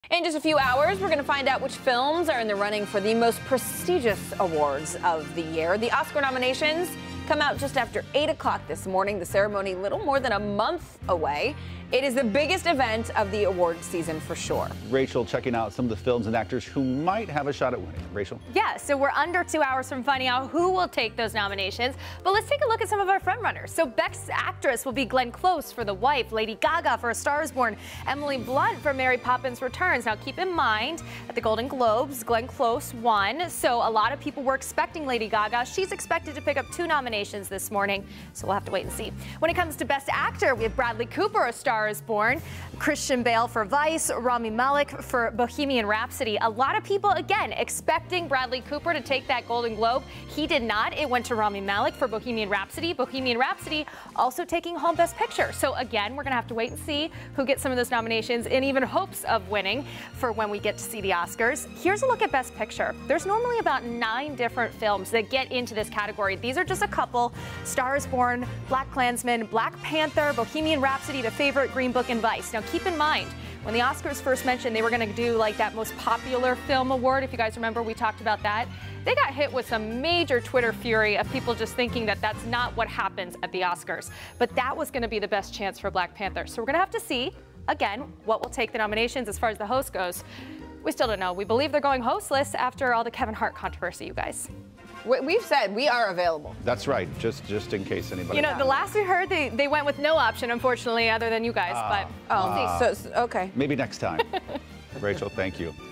In just a few hours, we're going to find out which films are in the running for the most prestigious awards of the year. The Oscar nominations come out just after 8 o'clock this morning. The ceremony little more than a month away. It is the biggest event of the award season for sure. Rachel checking out some of the films and actors who might have a shot at winning. Rachel? Yeah, so we're under 2 hours from finding out who will take those nominations. But let's take a look at some of our frontrunners. So Best Actress will be Glenn Close for The Wife, Lady Gaga for A Star is Born, Emily Blunt for Mary Poppins Returns. Now keep in mind, at the Golden Globes, Glenn Close won. So a lot of people were expecting Lady Gaga. She's expected to pick up 2 nominations this morning. So we'll have to wait and see. When it comes to Best Actor, we have Bradley Cooper, A Star is Born, Christian Bale for Vice, Rami Malek for Bohemian Rhapsody. A lot of people, again, expecting Bradley Cooper to take that Golden Globe. He did not. It went to Rami Malek for Bohemian Rhapsody. Bohemian Rhapsody also taking home Best Picture. So again, we're going to have to wait and see who gets some of those nominations in even hopes of winning for when we get to see the Oscars. Here's a look at Best Picture. There's normally about 9 different films that get into this category. These are just a couple: Star is Born, BlacKkKlansman, Black Panther, Bohemian Rhapsody, The Favorite, Green Book, and Vice. Now keep in mind, when the Oscars first mentioned they were going to do like that most popular film award, if you guys remember, we talked about that. They got hit with some major Twitter fury of people just thinking that that's not what happens at the Oscars. But that was going to be the best chance for Black Panther. So we're going to have to see, again, what will take the nominations as far as the host goes. We still don't know. We believe they're going hostless after all the Kevin Hart controversy, you guys. We've said we are available. That's right, just in case anybody. You know, the last we heard, they went with no option, unfortunately, other than you guys. But we'll see. Okay. Maybe next time. Rachel, thank you.